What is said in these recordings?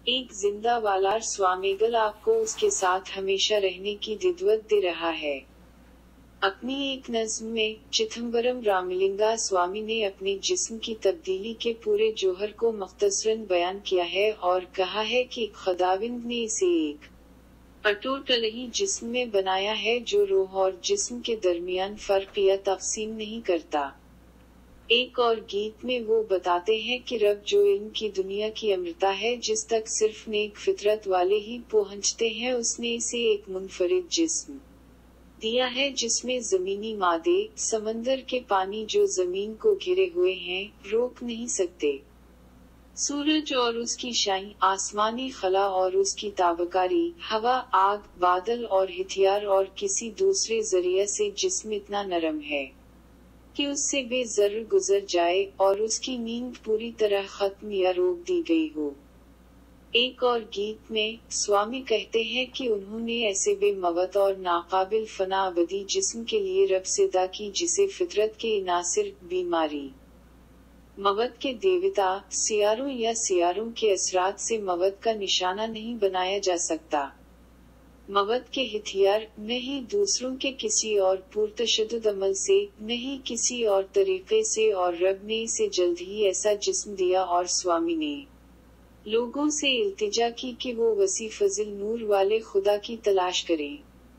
ایک زندہ والار سوامیگل آپ کو اس کے ساتھ ہمیشہ رہنے کی دعوت دے رہا ہے۔ اپنی ایک نظم میں چدمبرم راملنگا سوامی نے اپنے جسم کی تبدیلی کے پورے جوہر کو مختصراً بیان کیا ہے اور کہا ہے کہ خداوند نے اسے ایک اٹوٹ الہی جسم میں بنایا ہے جو روح اور جسم کے درمیان فرق یا تقسیم نہیں کرتا۔ ایک اور گیت میں وہ بتاتے ہیں کہ رب جو علم کی دنیا کی امرتا ہے جس تک صرف نیک فطرت والے ہی پہنچتے ہیں، اس نے اسے ایک منفرد جسم دیا ہے جس میں زمینی مادے، سمندر کے پانی جو زمین کو گھیرے ہوئے ہیں، روک نہیں سکتے۔ سورج اور اس کی شعاع، آسمانی خلا اور اس کی تابکاری، ہوا، آگ، بادل اور ہتھیار اور کسی دوسرے ذریعہ سے جسم اتنا نرم ہے کہ اس سے بے ضرر گزر جائے اور اس کی نیند پوری طرح ختم یا روک دی گئی ہو۔ ایک اور گیت میں سوامی کہتے ہیں کہ انہوں نے ایسے بے موت اور ناقابل فنا ابدی جسم کے لیے رب سے دعا کی جسے فطرت کے عناصر، بیماری، موت کے دیوتا، سیاروں یا سیاروں کے اثرات سے موت کا نشانہ نہیں بنایا جا سکتا۔ موت کے ہتھیار، نہیں دوسروں کے کسی اور پرتشدد عمل سے، نہیں کسی اور طریقے سے، اور رب نے اسے جلد ہی ایسا جسم دیا۔ اور سوامی نے لوگوں سے التجا کی کہ وہ وسیع فضل نور والے خدا کی تلاش کریں۔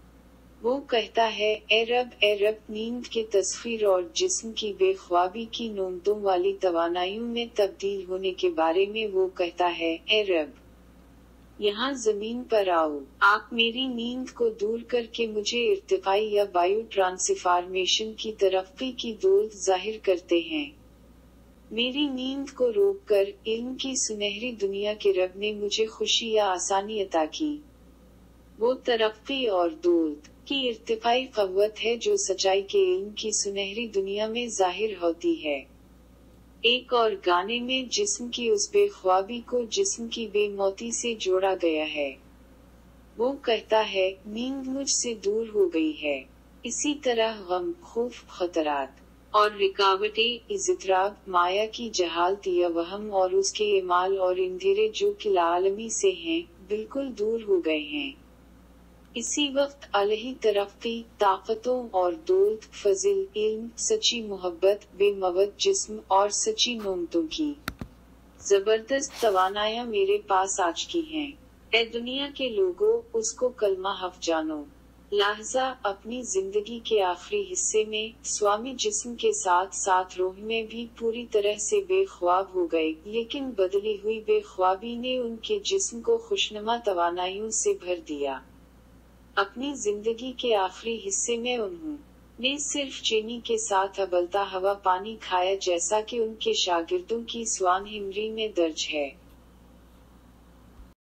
وہ کہتا ہے، اے رب، نیند کے تسخیر اور جسم کی بے خوابی کی نوبتوں والی توانائیوں میں تبدیل ہونے کے بارے میں وہ کہتا ہے، اے رب، یہاں زمین پر آؤ۔ آپ میری نیند کو دور کر کے مجھے ارتقائی یا بایو ٹرانسفارمیشن کی ترقی کی دولت ظاہر کرتے ہیں۔ میری نیند کو روک کر علم کی سنہری دنیا کے رب نے مجھے خوشی یا آسانی عطا کی۔ وہ ترقی اور دولت کی ارتقائی قوت ہے جو سچائی کے علم کی سنہری دنیا میں ظاہر ہوتی ہے۔ ایک اور گانے میں جسم کی اس بے خوابی کو جسم کی بے موتی سے جوڑا گیا ہے۔ وہ کہتا ہے، نیند مجھ سے دور ہو گئی ہے۔ اسی طرح غم، خوف، خطرات اور رکاوٹیں، اضطراب، مایا کی جہالت یا وہم اور اس کے اعمال اور اندھیرے جو کہ لاعلمی سے ہیں، بالکل دور ہو گئے ہیں۔ اسی وقت الہی ترقی، طاقتوں اور دولت، فضل، علم، سچی محبت، بے موت جسم اور سچی نعمتوں کی زبردست توانائیاں میرے پاس آ چکی ہیں۔ اے دنیا کے لوگو، اس کو کلمہ حق جانو۔ لہذا اپنی زندگی کے آخری حصے میں سوامی جسم کے ساتھ ساتھ روح میں بھی پوری طرح سے بے خواب ہو گئے، لیکن بدلی ہوئی بے خوابی نے ان کے جسم کو خوشنما توانائیوں سے بھر دیا۔ اپنی زندگی کے آخری حصے میں انہوں نے صرف چینی کے ساتھ ابلتا ہوا پانی کھایا جیسا کہ ان کے شاگردوں کی سوان ہمری میں درج ہے۔